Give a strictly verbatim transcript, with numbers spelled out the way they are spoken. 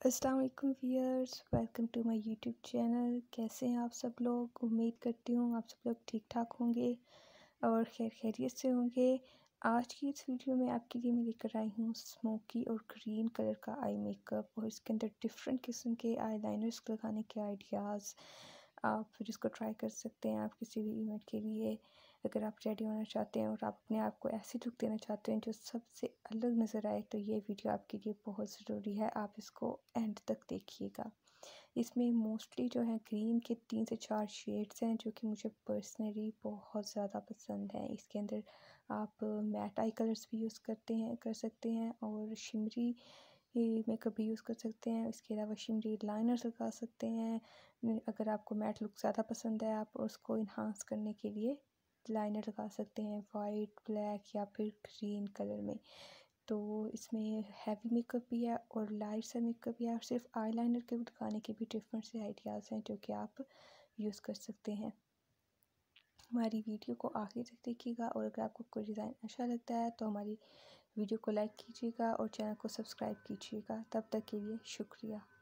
अस्सलाम वालेकुम viewers, welcome to my YouTube channel. कैसे हैं आप सब लोग? उम्मीद करती हूँ आप सब लोग ठीक ठाक होंगे और खैर खैरियत से होंगे। आज की इस वीडियो में आपके लिए मैं लेकर आई हूँ स्मोकी और ग्रीन कलर का आई मेकअप और इसके अंदर डिफरेंट किस्म के आई लाइनर्स लगाने के आइडियाज़। आप फिर इसको ट्राई कर सकते हैं आप किसी भी इवेंट के लिए। अगर आप रेडी होना चाहते हैं और आप अपने आप को ऐसी लुक देना चाहते हैं जो सबसे अलग नज़र आए, तो ये वीडियो आपके लिए बहुत ज़रूरी है। आप इसको एंड तक देखिएगा। इसमें मोस्टली जो है ग्रीन के तीन से चार शेड्स हैं जो कि मुझे पर्सनली बहुत ज़्यादा पसंद हैं। इसके अंदर आप मैट आई कलर्स भी यूज़ करते हैं कर सकते हैं और शिमरी मेकअप भी यूज़ कर सकते हैं। इसके अलावा शिमरी लाइनर्स लगा सकते हैं। अगर आपको मैट लुक ज़्यादा पसंद है, आप उसको इन्हांस करने के लिए लाइनर लगा सकते हैं वाइट, ब्लैक या फिर ग्रीन कलर में। तो इसमें हैवी मेकअप भी है और लाइट सा मेकअप भी है और सिर्फ आई लाइनर के लगाने के भी डिफरेंट से आइडियाज़ हैं जो कि आप यूज़ कर सकते हैं। हमारी वीडियो को आखिर तक देखिएगा और अगर आपको कोई डिज़ाइन अच्छा लगता है तो हमारी वीडियो को लाइक कीजिएगा और चैनल को सब्सक्राइब कीजिएगा। तब तक के लिए शुक्रिया।